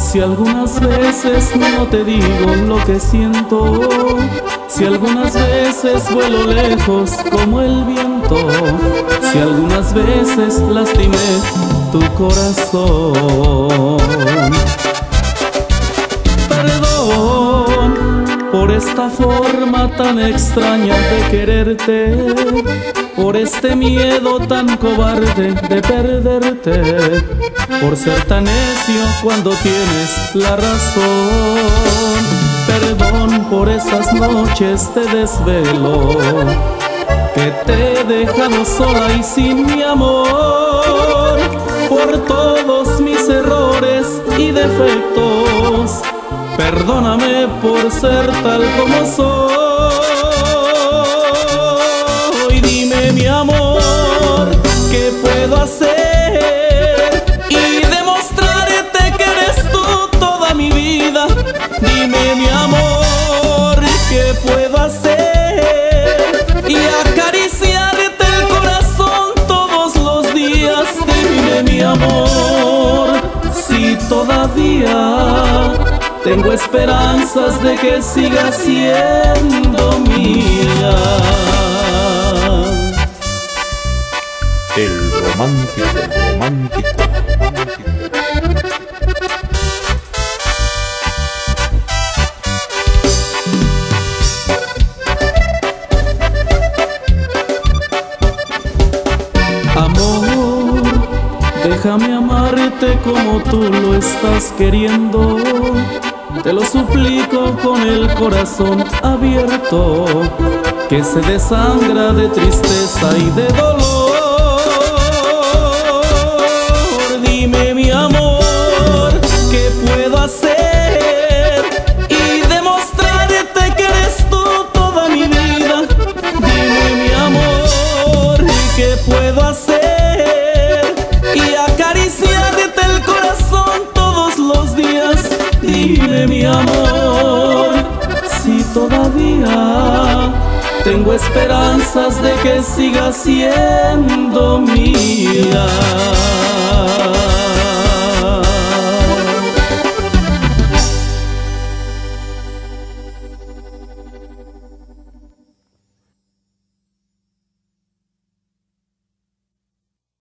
Si algunas veces no te digo lo que siento, si algunas veces vuelo lejos como el viento, si algunas veces lastimé tu corazón, perdón por esta forma tan extraña de quererte, por este miedo tan cobarde de perderte, por ser tan necio cuando tienes la razón. Perdón por esas noches de desvelo que te he dejado sola y sin mi amor, por todos mis errores y defectos. Perdóname por ser tal como soy. Dime, mi amor, ¿qué puedo hacer y demostrarte que eres tú toda mi vida? Dime, mi amor, ¿qué puedo hacer y acariciarte el corazón todos los días? Dime, mi amor, si todavía tengo esperanzas de que sigas siendo mía. El romántico, romántico, Amor, déjame amarte como tú lo estás queriendo. Te lo suplico con el corazón abierto, que se desangra de tristeza y de dolor. Dime, mi amor, ¿qué puedo hacer y demostrarte que eres tú toda mi vida? Dime, mi amor, ¿qué puedo hacer y acariciarte el corazón todos los días? Dime, mi amor, si todavía tengo esperanzas de que sigas siendo mía.